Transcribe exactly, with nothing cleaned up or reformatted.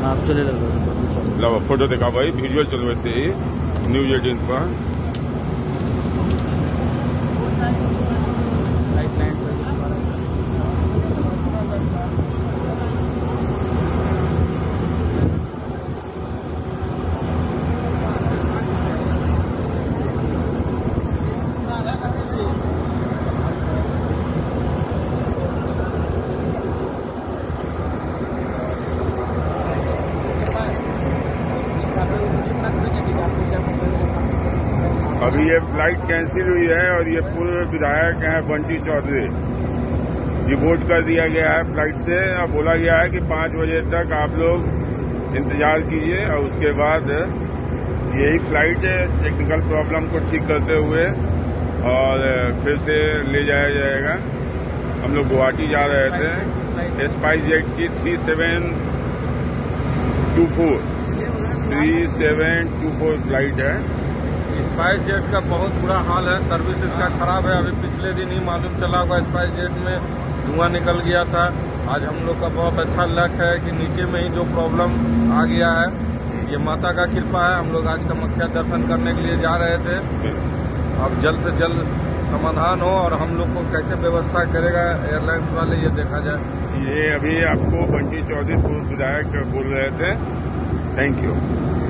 आप चले लगे लो फोटो दिखा भाई, वीडियो चलवाते ही न्यूज एटीन पर। अभी ये फ्लाइट कैंसिल हुई है और ये पूर्व विधायक हैं बंटी चौधरी, ये वोट कर दिया गया है फ्लाइट से। अब बोला गया है कि पांच बजे तक आप लोग इंतजार कीजिए और उसके बाद यही फ्लाइट टेक्निकल प्रॉब्लम को ठीक करते हुए और फिर से ले जाया जाएगा। हम लोग गुवाहाटी जा रहे थे। स्पाइस जेट की three seven two four three seven two four flight है। स्पाइस जेट का बहुत बुरा हाल है, सर्विस इसका खराब है। अभी पिछले दिन ही मालूम चला होगा स्पाइस जेट में धुआं निकल गया था। आज हम लोग का बहुत अच्छा लक है कि नीचे में ही जो प्रॉब्लम आ गया है, ये माता का कृपा है। हम लोग आज कामाख्या दर्शन करने के लिए जा रहे थे। अब जल्द से जल्द समाधान हो और हम लोग को कैसे व्यवस्था करेगा एयरलाइंस वाले, ये देखा जाए। ये अभी आपको बंटी चौधरी पूर्व विधायक बोल रहे थे। Thank you.